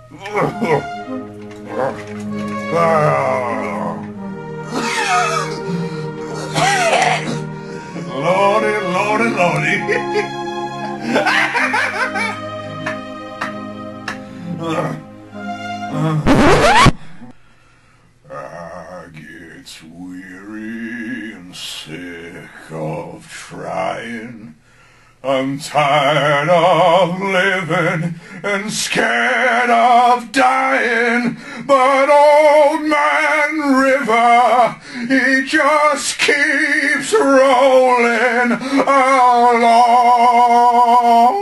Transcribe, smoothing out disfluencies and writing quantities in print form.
Lordy, lordy, lordy. I get weary and sick of trying. I'm tired of living and scared of dying. But Old Man River, he just keeps rolling along.